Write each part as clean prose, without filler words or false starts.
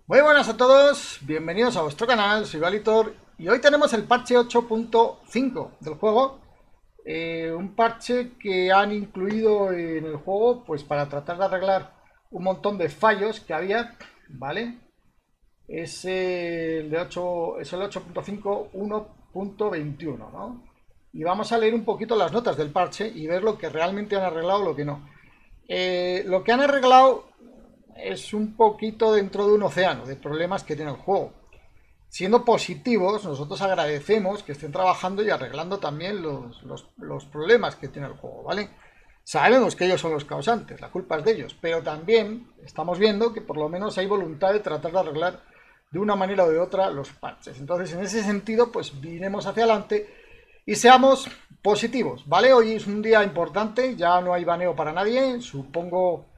Muy buenas a todos, bienvenidos a vuestro canal, soy Valitor y hoy tenemos el parche 8.5 del juego. Un parche que han incluido en el juego pues para tratar de arreglar un montón de fallos que había, ¿vale? Es el de 8, es el 8.5 1.21, ¿no? Y vamos a leer un poquito las notas del parche y ver lo que realmente han arreglado o lo que no. Lo que han arreglado es un poquito dentro de un océano de problemas que tiene el juego. Siendo positivos, nosotros agradecemos que estén trabajando y arreglando también los problemas que tiene el juego, ¿vale? Sabemos que ellos son los causantes, la culpa es de ellos, pero también estamos viendo que por lo menos hay voluntad de tratar de arreglar de una manera o de otra los parches. Entonces, en ese sentido, pues viremos hacia adelante y seamos positivos, ¿vale? Hoy es un día importante, ya no hay baneo para nadie, supongo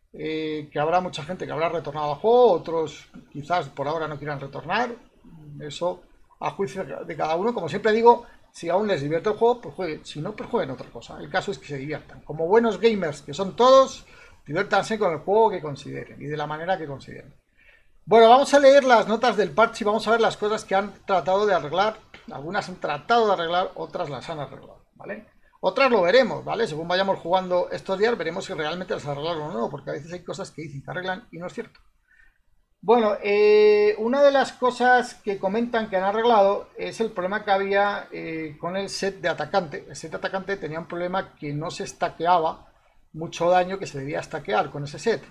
que habrá mucha gente que habrá retornado al juego, otros quizás por ahora no quieran retornar, eso a juicio de cada uno. Como siempre digo, si aún les divierte el juego, pues jueguen, si no, pues jueguen otra cosa. El caso es que se diviertan. Como buenos gamers que son todos, diviértanse con el juego que consideren y de la manera que consideren. Bueno, vamos a leer las notas del parche y vamos a ver las cosas que han tratado de arreglar. Algunas han tratado de arreglar, otras las han arreglado, ¿vale? Otras lo veremos, ¿vale? Según vayamos jugando estos días, veremos si realmente las arreglaron o no, porque a veces hay cosas que dicen que arreglan y no es cierto. Bueno, una de las cosas que comentan que han arreglado es el problema que había con el set de atacante. El set de atacante tenía un problema que no se stackeaba mucho daño que se debía stackear con ese set.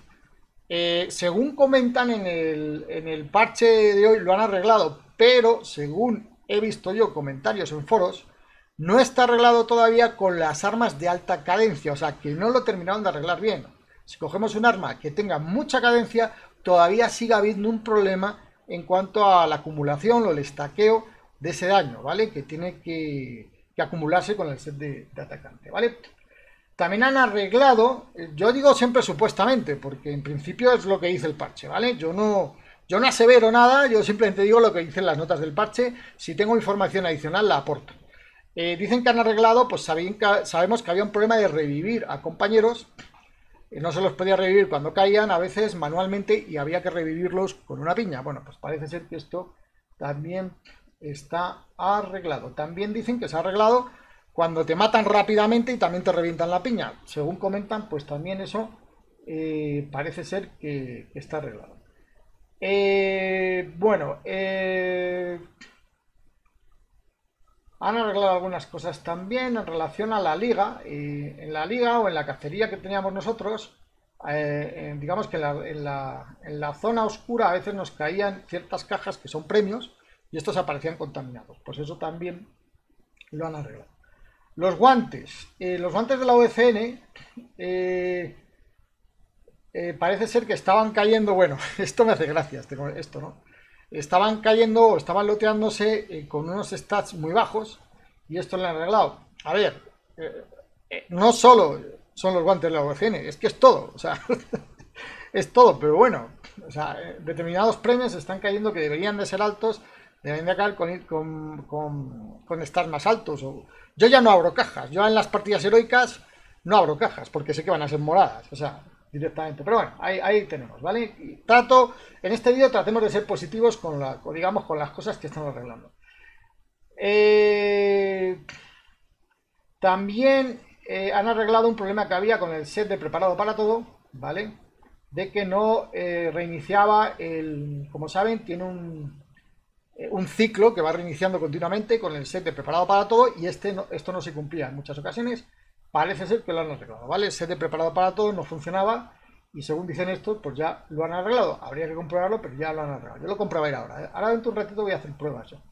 Según comentan en el parche de hoy lo han arreglado, pero según he visto yo comentarios en foros, no está arreglado todavía con las armas de alta cadencia, o sea que no lo terminaron de arreglar bien. Si cogemos un arma que tenga mucha cadencia, todavía sigue habiendo un problema en cuanto a la acumulación o el estaqueo de ese daño, ¿vale? Que tiene que acumularse con el set de atacante, ¿vale? También han arreglado, yo digo siempre supuestamente, porque en principio es lo que dice el parche, ¿vale? Yo no asevero nada, yo simplemente digo lo que dicen las notas del parche. Si tengo información adicional la aporto. Dicen que han arreglado, pues sabemos que había un problema de revivir a compañeros. No se los podía revivir cuando caían, a veces manualmente, y había que revivirlos con una piña. Bueno, pues parece ser que esto también está arreglado. También dicen que se ha arreglado cuando te matan rápidamente y también te revientan la piña. Según comentan, pues también eso parece ser que está arreglado. Bueno, han arreglado algunas cosas también en relación a la liga. En la liga o en la cacería que teníamos nosotros, digamos que en la zona oscura a veces nos caían ciertas cajas que son premios y estos aparecían contaminados. Pues eso también lo han arreglado. Los guantes de la OCN parece ser que estaban cayendo, bueno, esto me hace gracia, esto, ¿no? Estaban cayendo o estaban loteándose con unos stats muy bajos y esto lo han arreglado. A ver, no solo son los guantes de la OCN, es que es todo, o sea, es todo, pero bueno, o sea, determinados premios están cayendo que deberían de ser altos, deben de caer con stats más altos. Yo ya no abro cajas, yo en las partidas heroicas no abro cajas porque sé que van a ser moradas, o sea, directamente. Pero bueno, ahí tenemos, ¿vale? Y en este vídeo tratemos de ser positivos digamos, con las cosas que estamos arreglando. También han arreglado un problema que había con el set de preparado para todo, ¿vale? De que no reiniciaba como saben, tiene un ciclo que va reiniciando continuamente con el set de preparado para todo y esto no se cumplía en muchas ocasiones. Parece ser que lo han arreglado, ¿vale? El set de preparado para todo no funcionaba y según dicen estos, pues ya lo han arreglado. Habría que comprobarlo, pero ya lo han arreglado. Yo lo comprobaré ahora, ¿eh? Ahora dentro de un ratito voy a hacer pruebas yo.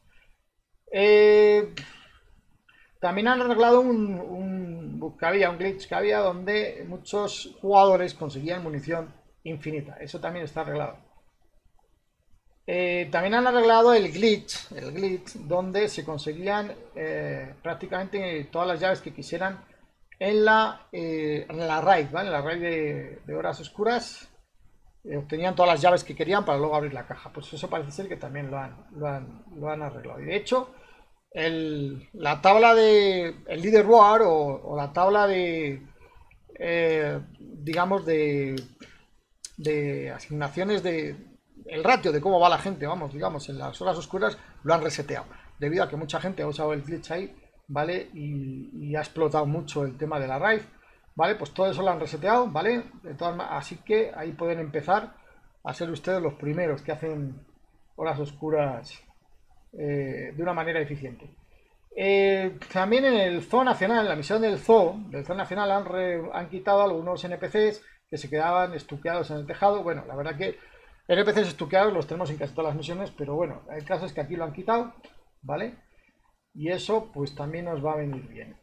También han arreglado un bug que había, un glitch que había donde muchos jugadores conseguían munición infinita. Eso también está arreglado. También han arreglado el glitch donde se conseguían prácticamente todas las llaves que quisieran en la raid, ¿vale? En la raid de horas oscuras obtenían todas las llaves que querían para luego abrir la caja. Pues eso parece ser que también lo han arreglado. Y de hecho, la tabla de el leaderboard o la tabla de digamos de asignaciones el ratio de cómo va la gente, vamos, digamos, en las horas oscuras, lo han reseteado, debido a que mucha gente ha usado el glitch ahí, ¿vale? Y ha explotado mucho el tema de la raid, ¿vale? Pues todo eso lo han reseteado, ¿vale? Así que ahí pueden empezar a ser ustedes los primeros que hacen horas oscuras de una manera eficiente. También en el Zoo Nacional, en la misión del Zoo Nacional, han quitado algunos NPCs que se quedaban estuqueados en el tejado. Bueno, la verdad que NPCs estuqueados los tenemos en casi todas las misiones, pero bueno, el caso es que aquí lo han quitado, ¿vale? Y eso pues también nos va a venir bien.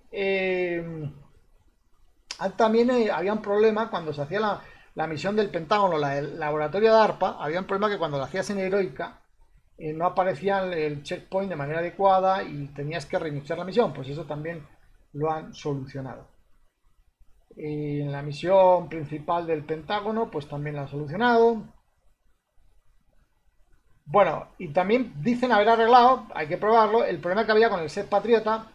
También había un problema cuando se hacía la misión del Pentágono, el laboratorio de ARPA, había un problema que cuando lo hacías en heroica, no aparecía el checkpoint de manera adecuada y tenías que reiniciar la misión. Pues eso también lo han solucionado. En la misión principal del Pentágono pues también la han solucionado. Bueno, y también dicen haber arreglado, hay que probarlo, el problema que había con el set Patriota.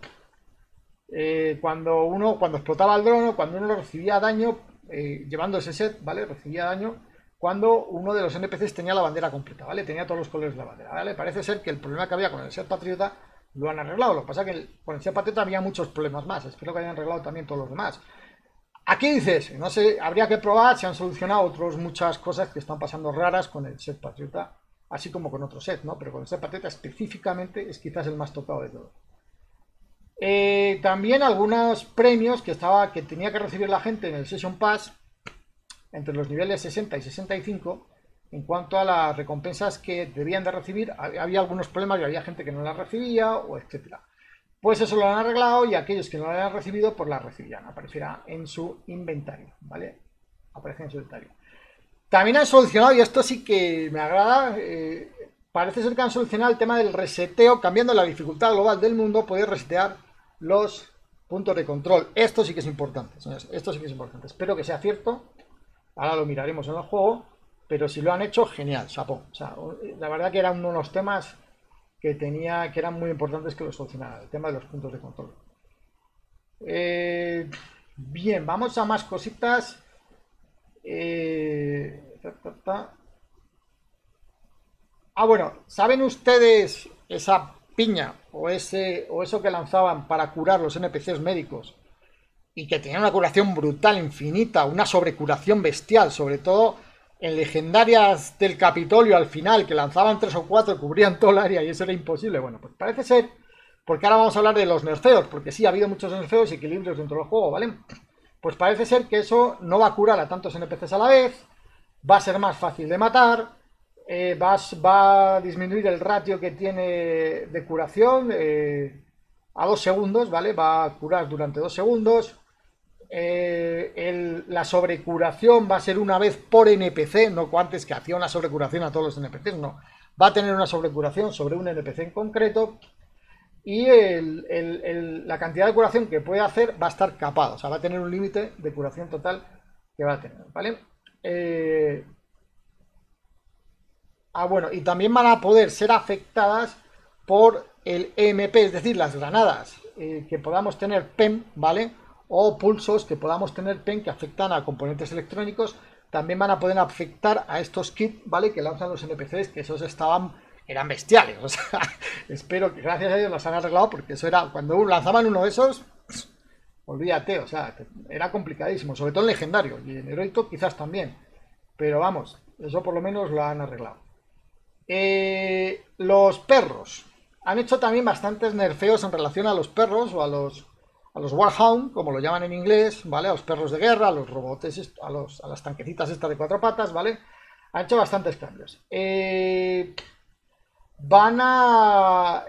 Cuando explotaba el dron, cuando uno recibía daño llevando ese set, ¿vale? Recibía daño cuando uno de los NPCs tenía la bandera completa, ¿vale? Tenía todos los colores de la bandera, ¿vale? Parece ser que el problema que había con el set Patriota lo han arreglado. Lo que pasa es que con el set Patriota había muchos problemas más. Espero que hayan arreglado también todos los demás. Aquí dices, no sé, habría que probar si han solucionado muchas cosas que están pasando raras con el set Patriota, así como con otro set, ¿no? Pero con el set Patriota específicamente es quizás el más tocado de todos. También algunos premios que tenía que recibir la gente en el Session Pass entre los niveles 60 y 65 en cuanto a las recompensas que debían de recibir. Había algunos problemas y había gente que no las recibía, o etcétera. Pues eso lo han arreglado y aquellos que no lo hayan recibido pues las recibirán, aparecerá en su inventario, ¿vale? Aparece en su inventario. También han solucionado, y esto sí que me agrada, parece ser que han solucionado el tema del reseteo, cambiando la dificultad global del mundo, poder resetear los puntos de control. Esto sí que es importante, señores, esto sí que es importante. Espero que sea cierto, ahora lo miraremos en el juego, pero si lo han hecho, genial, chapó. O sea, la verdad que eran unos temas que eran muy importantes que lo solucionaran, el tema de los puntos de control. Bien, vamos a más cositas. Bueno, ¿saben ustedes esa piña o eso que lanzaban para curar los NPCs médicos y que tenían una curación brutal, infinita, una sobrecuración bestial, sobre todo en legendarias del Capitolio al final, que lanzaban 3 o 4, cubrían todo el área y eso era imposible? Bueno, pues parece ser, porque ahora vamos a hablar de los nerfeos, porque sí, ha habido muchos nerfeos y equilibrios dentro del juego, ¿vale? Pues parece ser que eso no va a curar a tantos NPCs a la vez, va a ser más fácil de matar, va a disminuir el ratio que tiene de curación a 2 segundos, ¿vale? Va a curar durante 2 segundos. La sobrecuración va a ser una vez por NPC, no como antes que hacía una sobrecuración a todos los NPCs, no. Va a tener una sobrecuración sobre un NPC en concreto. Y la cantidad de curación que puede hacer va a estar capada, o sea, va a tener un límite de curación total que va a tener, ¿vale? Bueno, y también van a poder ser afectadas por el EMP, es decir, las granadas que podamos tener PEM, ¿vale? O pulsos que podamos tener PEM que afectan a componentes electrónicos, también van a poder afectar a estos kits, ¿vale? Que lanzan los NPCs, que esos eran bestiales, o sea, espero que gracias a Dios los han arreglado, porque eso era, cuando lanzaban uno de esos, olvídate, o sea, era complicadísimo, sobre todo en legendario, y en heroico quizás también, pero vamos, eso por lo menos lo han arreglado. Los perros, han hecho también bastantes nerfeos en relación a los perros, o a los Warhound, como lo llaman en inglés, ¿vale? A los perros de guerra, a los robotes, a las tanquecitas estas de 4 patas, ¿vale? Han hecho bastantes cambios. Van a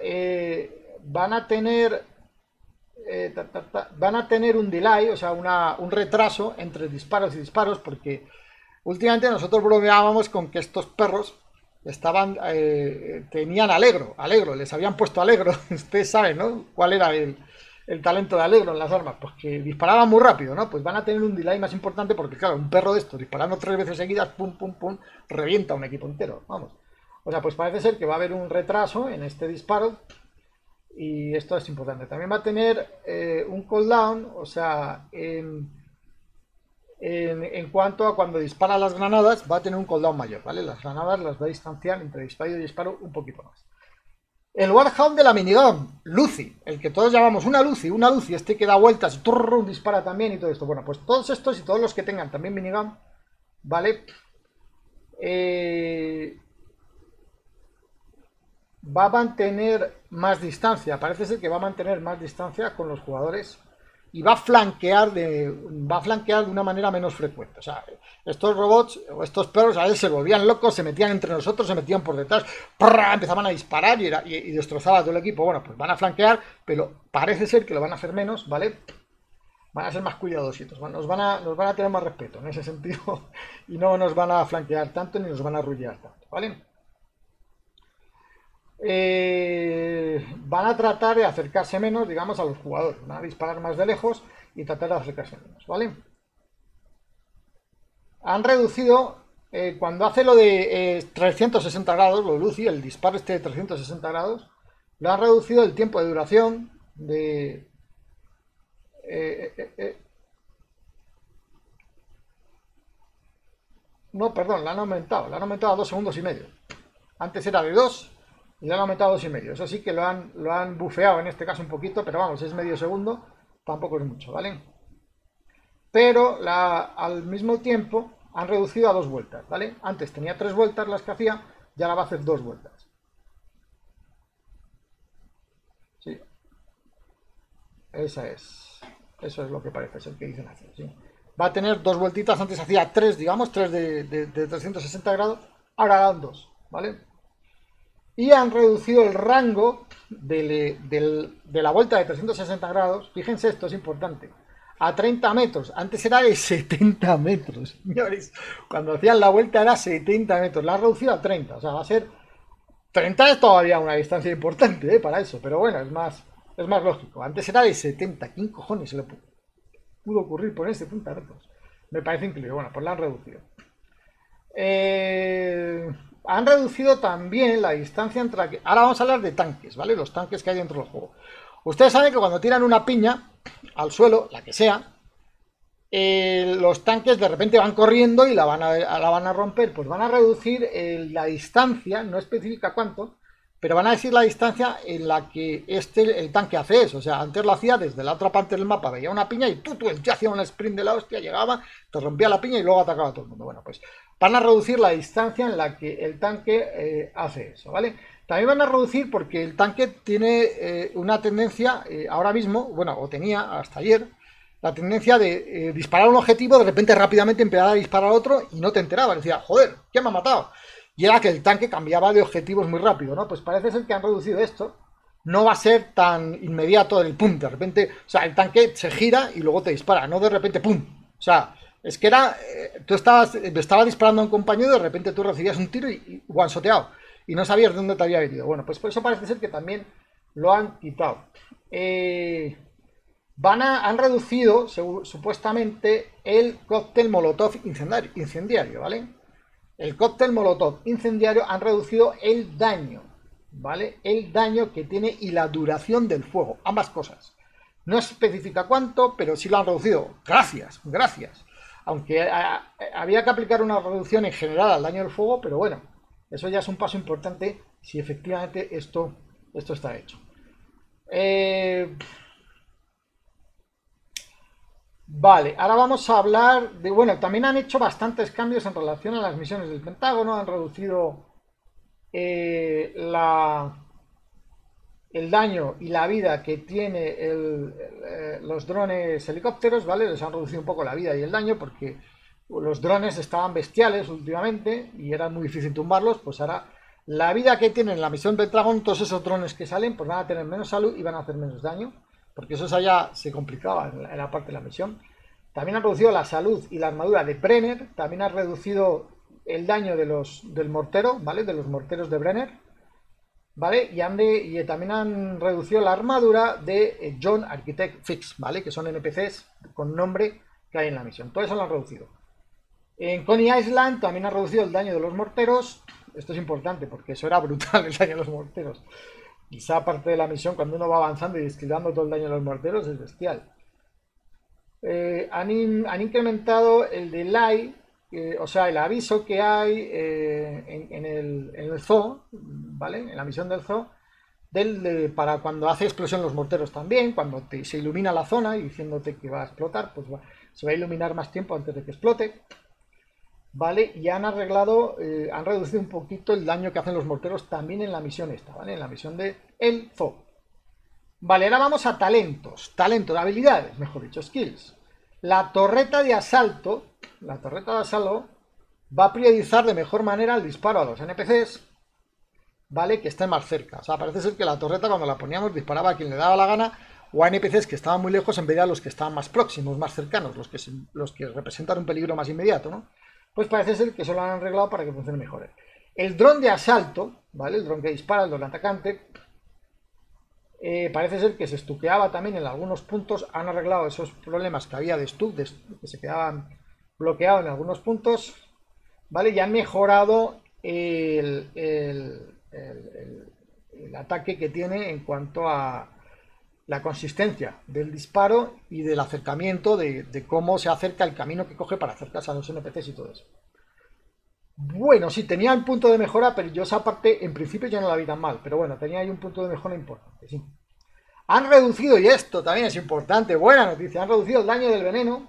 tener un delay, o sea, un retraso entre disparos y disparos, porque últimamente nosotros bromeábamos con que estos perros tenían alegro, les habían puesto alegro. Ustedes saben, ¿no? ¿Cuál era el talento de alegro en las armas? Pues que disparaban muy rápido, ¿no? Pues van a tener un delay más importante, porque claro, un perro de estos disparando 3 veces seguidas, pum, pum, pum, revienta un equipo entero, vamos. O sea, pues parece ser que va a haber un retraso en este disparo y esto es importante. También va a tener un cooldown, o sea, en cuanto a cuando dispara las granadas, va a tener un cooldown mayor, ¿vale? Las granadas las va a distanciar entre disparo y disparo un poquito más. El Warhound de la minigun, Lucy, el que todos llamamos una Lucy, este que da vueltas, dispara también y todo esto. Bueno, pues todos estos y todos los que tengan también minigun, ¿vale? Va a mantener más distancia, parece ser que va a mantener más distancia con los jugadores y va a flanquear de una manera menos frecuente. O sea, estos robots o estos perros a veces se volvían locos, se metían entre nosotros, se metían por detrás, empezaban a disparar y destrozaba todo el equipo. Bueno, pues van a flanquear, pero parece ser que lo van a hacer menos, ¿vale? Van a ser más cuidadositos, nos van a tener más respeto en ese sentido y no nos van a flanquear tanto ni nos van a arrullar tanto, ¿vale? Van a tratar de acercarse menos, digamos, a los jugadores. Van a disparar más de lejos y tratar de acercarse menos, ¿vale? Han reducido, cuando hace lo de 360 grados, lo de Lucy, el disparo este de 360 grados, lo han reducido el tiempo de duración de... No, perdón, lo han aumentado a 2 segundos y medio. Antes era de 2 y lo han aumentado a 2,5. Eso sí que lo han bufeado en este caso un poquito, pero vamos, es medio segundo, tampoco es mucho, ¿vale? Pero al mismo tiempo han reducido a 2 vueltas, ¿vale? Antes tenía 3 vueltas las que hacía y ahora va a hacer 2 vueltas. Sí. Eso es lo que parece ser que dicen hacer, sí. Va a tener 2 vueltitas, antes hacía 3, digamos, 3 de 360 grados, ahora dan 2, ¿vale? Y han reducido el rango de la vuelta de 360 grados, fíjense, esto es importante, a 30 metros. Antes era de 70 metros, señores. Cuando hacían la vuelta era 70 metros, la han reducido a 30, o sea, va a ser... 30 es todavía una distancia importante, para eso, pero bueno, es más lógico. Antes era de 70, ¿quién cojones se le pudo ocurrir poner 70 metros? Me parece increíble. Bueno, pues la han reducido. Han reducido también la distancia entre... Ahora vamos a hablar de tanques, ¿vale? Los tanques que hay dentro del juego. Ustedes saben que cuando tiran una piña al suelo, la que sea, los tanques de repente van corriendo y la van a romper. Pues van a reducir la distancia, no especifica cuánto, pero van a decir la distancia en la que el tanque hace eso. O sea, antes lo hacía desde la otra parte del mapa, veía una piña y el tío hacía un sprint de la hostia, llegaba, te rompía la piña y luego atacaba a todo el mundo. Bueno, pues van a reducir la distancia en la que el tanque hace eso, ¿vale? También van a reducir porque el tanque tiene una tendencia, ahora mismo, bueno, o tenía hasta ayer, la tendencia de disparar un objetivo, de repente rápidamente empezar a disparar a otro y no te enterabas. Decía, joder, ¿quién me ha matado? Y era que el tanque cambiaba de objetivos muy rápido, ¿no? Pues parece ser que han reducido esto. No va a ser tan inmediato el pum, de repente, o sea, el tanque se gira y luego te dispara, no de repente pum. O sea, es que era, tú estabas disparando a un compañero y de repente tú recibías un tiro y one-shoteado y no sabías de dónde te había venido. Bueno, pues por eso parece ser que también lo han quitado. Han reducido supuestamente el cóctel molotov incendiario, ¿vale? El cóctel molotov incendiario han reducido el daño, ¿vale? El daño que tiene y la duración del fuego, ambas cosas. No especifica cuánto, pero sí lo han reducido. Gracias. Aunque había que aplicar una reducción en general al daño del fuego, pero bueno, eso ya es un paso importante si efectivamente esto está hecho. Vale, ahora vamos a hablar de... Bueno, también han hecho bastantes cambios en relación a las misiones del Pentágono. Han reducido el daño y la vida que tiene los drones helicópteros, ¿vale? Les han reducido un poco la vida y el daño porque los drones estaban bestiales últimamente y era muy difícil tumbarlos. Pues ahora la vida que tienen en la misión Pentágono, todos esos drones que salen, pues van a tener menos salud y van a hacer menos daño, porque eso ya se complicaba en la parte de la misión. También han reducido la salud y la armadura de Brenner. También han reducido el daño del mortero, ¿vale? De los morteros de Brenner, ¿vale? Y también han reducido la armadura de John Architect Fix, ¿vale? Que son NPCs con nombre que hay en la misión. Todo eso lo han reducido. En Coney Island también han reducido el daño de los morteros. Esto es importante porque eso era brutal, el daño de los morteros. Quizá parte de la misión, cuando uno va avanzando y esquivando todo el daño de los morteros, es bestial. Han incrementado el delay, o sea, el aviso que hay en el zoo, ¿vale? En la misión del zoo, para cuando hace explosión los morteros también, cuando se ilumina la zona y diciéndote que va a explotar, pues se va a iluminar más tiempo antes de que explote, ¿vale? Y han arreglado, han reducido un poquito el daño que hacen los morteros también en la misión esta, ¿vale? En la misión de el zoo. Vale, ahora vamos a talentos, habilidades, mejor dicho, skills. La torreta de asalto va a priorizar de mejor manera el disparo a los NPCs, ¿vale? Que estén más cerca. O sea, parece ser que la torreta cuando la poníamos disparaba a quien le daba la gana o a NPCs que estaban muy lejos en vez de a los que estaban más próximos, más cercanos, los que representan un peligro más inmediato, ¿no? Pues parece ser que eso lo han arreglado para que funcione mejor. El dron de asalto, ¿vale? El dron que dispara, el dron atacante, parece ser que se estuqueaba también en algunos puntos. Han arreglado esos problemas que había de stuck, que se quedaban bloqueados en algunos puntos, ¿vale? Y han mejorado el ataque que tiene en cuanto a la consistencia del disparo y del acercamiento, de cómo se acerca el camino que coge para acercarse a los NPCs y todo eso. Bueno, sí, tenía un punto de mejora, pero yo esa parte en principio ya no la vi tan mal. Pero bueno, tenía ahí un punto de mejora importante, sí. Han reducido, y esto también es importante, buena noticia, han reducido el daño del veneno.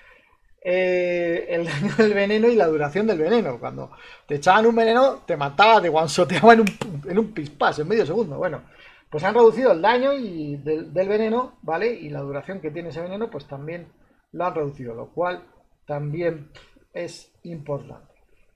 El daño del veneno y la duración del veneno. Cuando te echaban un veneno, te mataba, te guansoteaba en un pispás, en medio segundo. Bueno, pues han reducido el daño del veneno, ¿vale? Y la duración que tiene ese veneno, pues también lo han reducido, lo cual también es importante.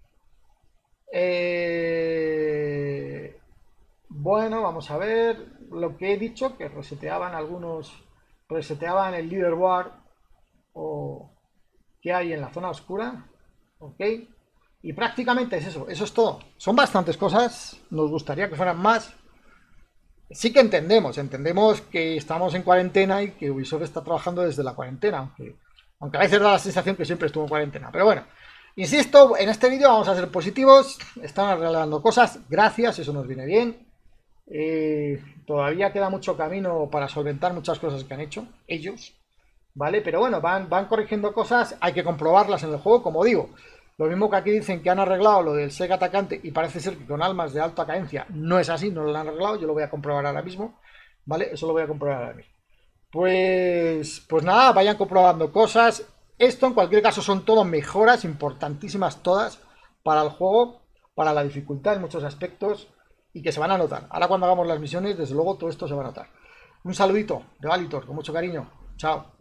Bueno, vamos a ver lo que he dicho, que reseteaban el leaderboard o que hay en la zona oscura, ¿ok? Y prácticamente es eso es todo. Son bastantes cosas, nos gustaría que fueran más. Sí que entendemos que estamos en cuarentena y que Ubisoft está trabajando desde la cuarentena, aunque a veces da la sensación que siempre estuvo en cuarentena, pero bueno. Insisto, en este vídeo vamos a ser positivos, están arreglando cosas, gracias, eso nos viene bien. Todavía queda mucho camino para solventar muchas cosas que han hecho ellos, ¿vale? Pero bueno, van corrigiendo cosas, hay que comprobarlas en el juego, como digo. Lo mismo que aquí dicen que han arreglado lo del Sega atacante y parece ser que con armas de alta cadencia no es así, no lo han arreglado, yo lo voy a comprobar ahora mismo, ¿vale? Eso lo voy a comprobar ahora mismo. Pues nada, vayan comprobando cosas. Esto en cualquier caso son todo mejoras importantísimas todas para el juego, para la dificultad en muchos aspectos y que se van a notar. Ahora cuando hagamos las misiones, desde luego todo esto se va a notar. Un saludito de Valitor, con mucho cariño. Chao.